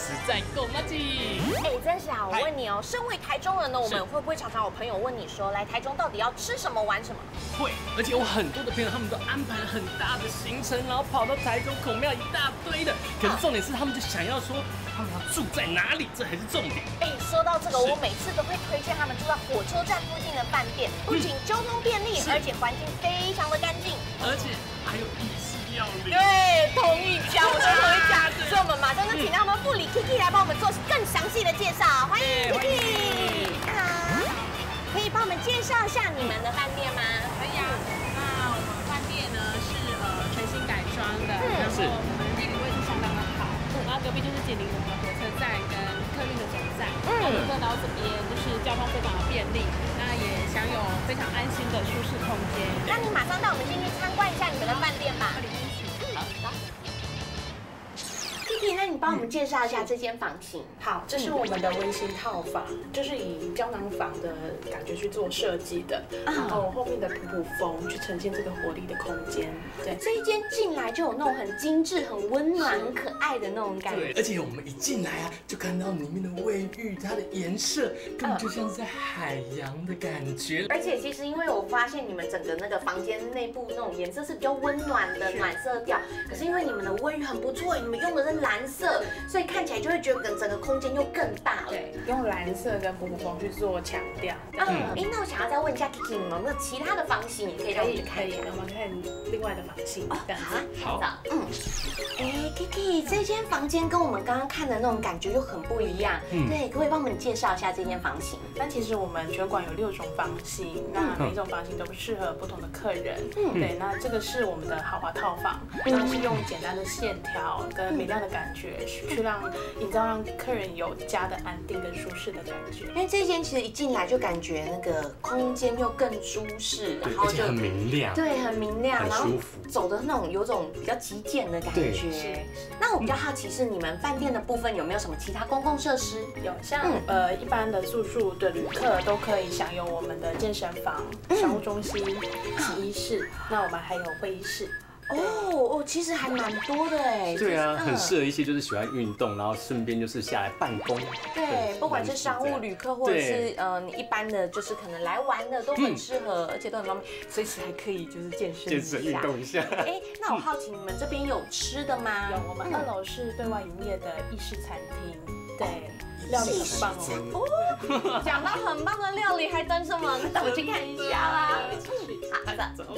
在够麻吉。 哎，真是啊，我问你哦，身为台中人呢，我们会不会常常有朋友问你说，来台中到底要吃什么玩什么？ 会，而且有很多的朋友他们都安排了很大的行程，然后跑到台中孔庙一大堆的。可是重点是他们就想要说他们要住在哪里，这才是重点。 哎，说到这个，我每次都会推荐他们住在火车站附近的饭店，不仅交通便利，而且环境非常的干净， 而且还有意式料理。 对，同一家，我是同一家，所以我们马上就请到我们副理 Kiki 来帮我们做更详细的介绍，欢迎 Kiki。好，可以帮我们介绍一下你们的饭店吗？ 可以啊，那我们饭店呢是全新改装的，然后我们地理位置相当的好，然后隔壁就是紧邻我们的火车站跟客运的总站，那客到这边就是交通非常的便利，那也享有非常安心的舒适空间。 那你马上带我们进去参观一下你们的饭店吧。好，走。Kiki，那你帮我们介绍一下这间房型。 好，这是我们的温馨套房，就是以胶囊房的感觉去做设计的，然后后面的普风去呈现这个活力的空间。对， 这一间进来就有那种很精致、很温暖、很可爱的那种感觉。 对，而且我们一进来啊，就看到里面的卫浴，它的颜色根本就像在海洋的感觉。 而且其实因为我发现你们整个那个房间内部那种颜色是比较温暖的暖色调，可是因为你们的卫浴很不错，你们用的是蓝色，所以看起来就会觉得整个空间又更大了。 对，用蓝色跟普风去做强调。 那我想要再问一下 Kiki， 你们有没有其他的房型，可以让我们去看一下？ 我们看另外的房型。 好，Kiki， 这间房间跟我们刚刚看的那种感觉就很不一样。对，可不可以帮我们介绍一下这间房型？ 但其实我们全馆有6种房型，那每一种房型都适合不同的客人。对，那这个是我们的豪华套房，那是用简单的线条跟明亮的感觉，去营造让客人有家的安定跟舒适的感觉。 因为这间其实一进来就感觉那个空间又更舒适，然后就很明亮， 对，很明亮， 很舒服， 走的那种有种比较极简的感觉。那我比较好奇是你们饭店的部分有没有什么其他公共设施？ 有，像一般的住宿的旅客都可以享有我们的健身房、商务中心、洗衣室，那我们还有会议室。 其实还蛮多的哎。 对啊，很适合一些就是喜欢运动，然后顺便就是下来办公。 对，不管是商务旅客或者是你一般的，就是可能来玩的都很适合，而且都很方便，随时还可以就是健身运动一下。 那我好奇你们这边有吃的吗？ 有，我们2楼是对外营业的意式餐厅。对。料理很棒哦！ 讲到很棒的料理，还等什么？那带我去看一下啦！好的，走。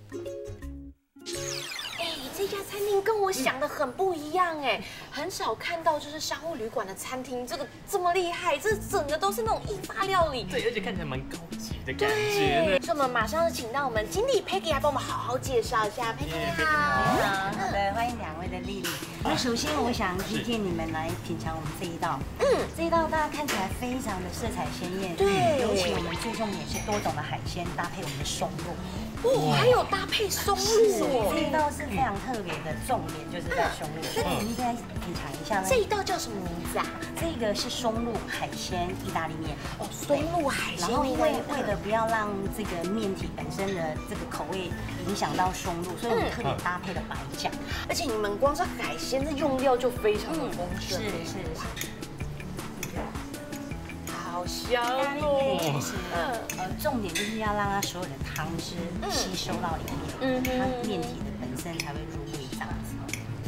这家餐厅跟我想的很不一样哎，很少看到就是商务旅馆的餐厅这么厉害，这整个都是那种意法料理。 对，而且看起来蛮高级的感觉。 所以我们马上就请到我们经理 Peggy 来帮我们好好介绍一下。Peggy 好。 好的，欢迎2位的莅临。那首先我想推荐你们来品尝我们这一道。这一道大家看起来非常的色彩鲜艳。 对。 尤其我们最重点是多种的海鲜搭配我们的松露。 还有搭配松露。 这一道是非常特别的重点，就是在松露。所以你应该品尝一下呢。 这一道叫什么名字啊？ 这个是松露海鲜意大利面。 松露海鲜。 然后因为了不要让这个面体本身的这个口味影响到松露，所以我们特别搭配了白酱。 而且你们光是海鲜的用料就非常的丰盛。 是。 好香哦！ 重点就是要让它所有的汤汁吸收到里面，它面体的本身才会入味这样子。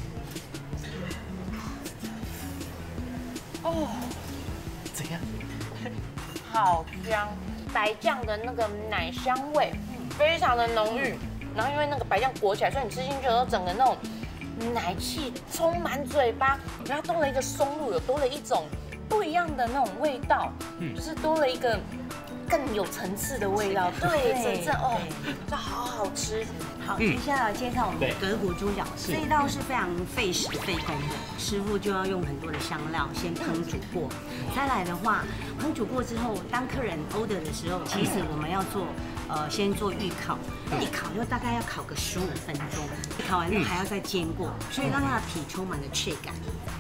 怎样？ 好香，白酱的那个奶香味非常的浓郁，然后因为那个白酱裹起来，所以你吃进去的时候，整个那种奶气充满嘴巴，然后多了一个松露，有多了一种不一样的那种味道，就是多了一个更有层次的味道。对，真正这好好吃。 好，接下来介绍我们的隔骨猪脚，这一道是非常费时费工的，师傅就要用很多的香料先烹煮过，再来的话，烹煮过之后，当客人 order 的时候，其实我们要做先做预烤，一烤就大概要烤个15分钟，烤完之后还要再煎过，所以让它的皮充满了脆感。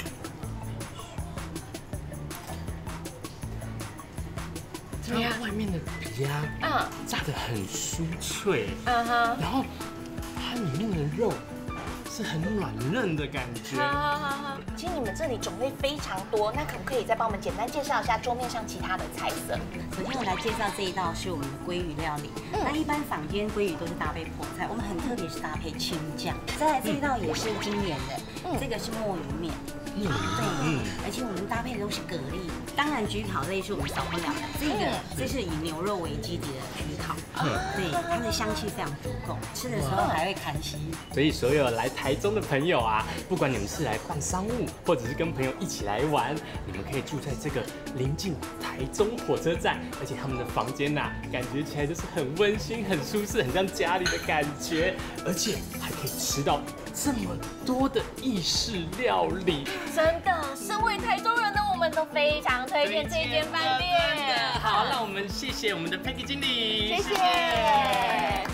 它外面的皮炸得很酥脆，然后它里面的肉是很软嫩的感觉。 其实你们们这里种类非常多，那可不可以再帮我们简单介绍一下桌面上其他的菜色？ 首先我来介绍这一道是我们的鲑鱼料理。那一般坊间鲑鱼都是搭配泡菜，我们很特别是搭配青酱。再来这一道也是经典的，这个是墨鱼面。对，而且我们搭配的都是蛤蜊，当然焗烤类是我们少不了的。这是以牛肉为基底的焗烤，对，它的香气非常足够，吃的时候还会弹吸。 所以所有来台中的朋友啊，不管你们是来办商务，或者是跟朋友一起来玩，你们可以住在这个临近台中火车站，而且他们的房间呐，感觉起来就是很温馨、很舒适，很像家里的感觉，而且还可以吃到这么多的意式料理。 真的，身为台中人的我们都非常推荐这一间饭店。 好，那我们谢谢我们的 Peggy 经理， 谢谢。